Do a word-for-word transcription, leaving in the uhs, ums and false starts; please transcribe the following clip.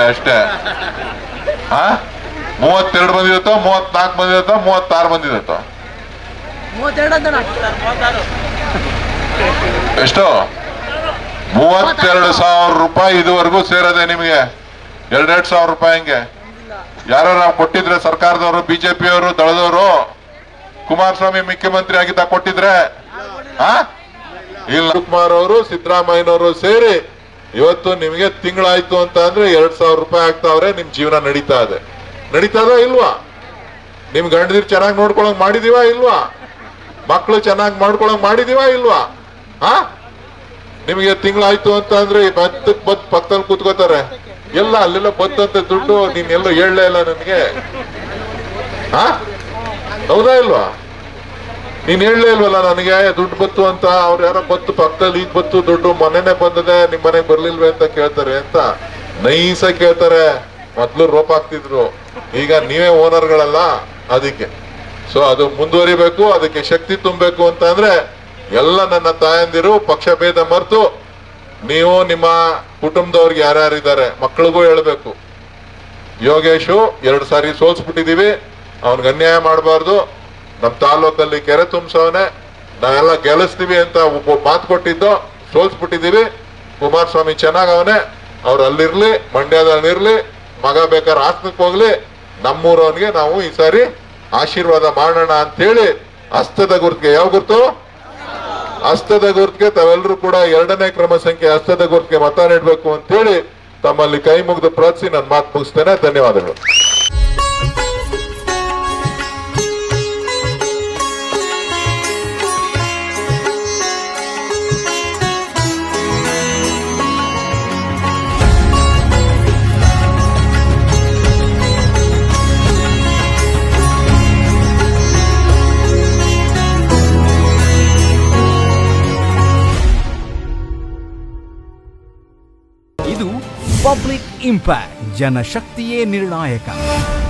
ಅಷ್ಟೇ. ಹಾ ಮೂವತ್ತೆರಡು ಬಂದಿರತ್ತೋ ಮೂವತ್ನಾಲ್ಕು ಬಂದಿರತ್ತೋ ಮೂವತ್ತಾರು ಬಂದಿರತ್ತೋ ಎಷ್ಟು ಮೂವತ್ತೆರಡು ಸಾವಿರ ರೂಪಾಯಿ ಇದುವರೆಗೂ ಸೇರದೆ ನಿಮಗೆ ಎರಡೆರಡು ಸಾವಿರ ರೂಪಾಯಿ ಹಂಗೆ ಯಾರು ನಾವು ಕೊಟ್ಟಿದ್ರೆ ಸರ್ಕಾರದವರು ಬಿಜೆಪಿಯವರು ದಳದವರು ಕುಮಾರಸ್ವಾಮಿ ಮುಖ್ಯಮಂತ್ರಿ ಆಗಿದ್ದ ಕೊಟ್ಟಿದ್ರೆ ಆ ಇಲ್ಲ ಕುಮಾರ್ ಅವರು ಸಿದ್ದರಾಮಯ್ಯನವರು ಸೇರಿ ಇವತ್ತು ನಿಮಗೆ ತಿಂಗಳಾಯ್ತು ಅಂತ ಅಂದ್ರೆ ಎರಡ್ ಸಾವಿರ ರೂಪಾಯಿ ಆಗ್ತಾವ್ರೆ. ನಿಮ್ ಜೀವನ ನಡೀತಾ ಇದೆ. ನಡೀತದ ಇಲ್ವಾ? ನಿಮ್ ಗಂಡದಿರ್ ಚೆನ್ನಾಗಿ ನೋಡ್ಕೊಳಂಗ್ ಮಾಡಿದೀವಾ ಇಲ್ವಾ? ಮಕ್ಳು ಚೆನ್ನಾಗಿ ಮಾಡ್ಕೊಳಂಗ್ ಮಾಡಿದೀವಾ ಇಲ್ವಾ? ಹಾ ನಿಮಗೆ ತಿಂಗಳಾಯ್ತು ಅಂತ ಅಂದ್ರೆ ಬತ್ತಕ್ ಬತ್ ಪಕ್ಕದಲ್ಲಿ ಕೂತ್ಕೋತಾರೆ. ಎಲ್ಲ ಅಲ್ಲೆಲ್ಲ ಬತ್ತಂತೆ ದುಡ್ಡು ನೀನ್ ಎಲ್ಲೋ ಹೇಳಲೇ ಇಲ್ಲ ನನಗೆ. ಹಾ ಹೌದಾ ಇಲ್ವಾ? ನೀನ್ ಹೇಳಲೇ ಇಲ್ವಲ್ಲ ನನಗೆ ದುಡ್ಡು ಬತ್ತು ಅಂತ. ಅವ್ರು ಯಾರೋ ಬತ್ತು ಪಕ್ಕದಲ್ಲಿ ಈಗ ಬತ್ತು ದುಡ್ಡು ಮೊನ್ನೆನೆ ಬಂದದೆ ನಿಮ್ ಮನೆಗೆ ಬರ್ಲಿಲ್ವೇ ಅಂತ ಕೇಳ್ತಾರೆ ಅಂತ ನೈಸ ಕೇಳ್ತಾರೆ. ಮೊದ್ಲು ರೋಪ್ ಹಾಕ್ತಿದ್ರು, ಈಗ ನೀವೇ ಓನರ್ಗಳಲ್ಲ. ಅದಕ್ಕೆ ಸೊ ಅದು ಮುಂದುವರಿಬೇಕು, ಅದಕ್ಕೆ ಶಕ್ತಿ ತುಂಬಬೇಕು ಅಂತ ಅಂದ್ರೆ ಎಲ್ಲ ನನ್ನ ತಾಯಂದಿರು ಪಕ್ಷ ಭೇದ ಮರೆತು ನೀವು ನಿಮ್ಮ ಕುಟುಂಬದವ್ರಿಗೆ ಯಾರ್ಯಾರಿದ್ದಾರೆ ಮಕ್ಕಳಿಗೂ ಹೇಳ್ಬೇಕು, ಯೋಗೇಶು ಎರಡು ಸಾರಿ ಸೋಲ್ಸ್ಬಿಟ್ಟಿದೀವಿ, ಅವನ್ಗೆ ಅನ್ಯಾಯ ಮಾಡಬಾರ್ದು. ನಮ್ ತಾಲೂಕಲ್ಲಿ ಕೆರೆ ತುಂಬಿಸವನೆ, ನಾವೆಲ್ಲ ಗೆಲ್ಲಿಸ್ತೀವಿ ಅಂತ ಒಬ್ಬ ಮಾತು ಕೊಟ್ಟಿದ್ದು ಸೋಲ್ಸ್ಬಿಟ್ಟಿದೀವಿ. ಕುಮಾರಸ್ವಾಮಿ ಚೆನ್ನಾಗವನೆ, ಅವ್ರು ಅಲ್ಲಿರ್ಲಿ, ಮಂಡ್ಯದಲ್ಲಿರ್ಲಿ, ಮಗ ಬೇಕಾದ್ರೆ ಹಾಸನಕ್ಕೆ ಹೋಗ್ಲಿ, ನಮ್ಮೂರವನ್ಗೆ ನಾವು ಈ ಸಾರಿ ಆಶೀರ್ವಾದ ಮಾಡೋಣ ಅಂತ ಹೇಳಿ ಹಸ್ತದ ಗುರುತಿಗೆ, ಯಾವ ಗುರುತು? ಹಸ್ತದ ಗುರುತಿಗೆ ತಾವೆಲ್ಲರೂ ಕೂಡ ಎರಡನೇ ಕ್ರಮ ಸಂಖ್ಯೆ ಹಸ್ತದ ಗುರುತಿಗೆ ಮತ ನೀಡಬೇಕು ಅಂತ ಹೇಳಿ ತಮ್ಮಲ್ಲಿ ಕೈ ಮುಗಿದು ಪ್ರಾರ್ಥಿಸಿ ನನ್ನ ಮಾತು ಮುಗಿಸ್ತೇನೆ. ಧನ್ಯವಾದಗಳು. ಇದು ಪಬ್ಲಿಕ್ ಇಂಪ್ಯಾಕ್ಟ್, ಜನಶಕ್ತಿಯೇ ನಿರ್ಣಾಯಕ.